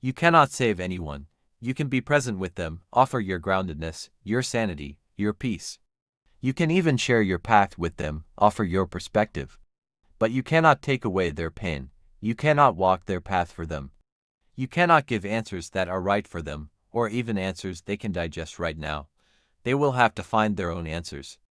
You cannot save anyone. You can be present with them, offer your groundedness, your sanity, your peace. You can even share your path with them, offer your perspective. But you cannot take away their pain. You cannot walk their path for them. You cannot give answers that are right for them, or even answers they can digest right now. They will have to find their own answers.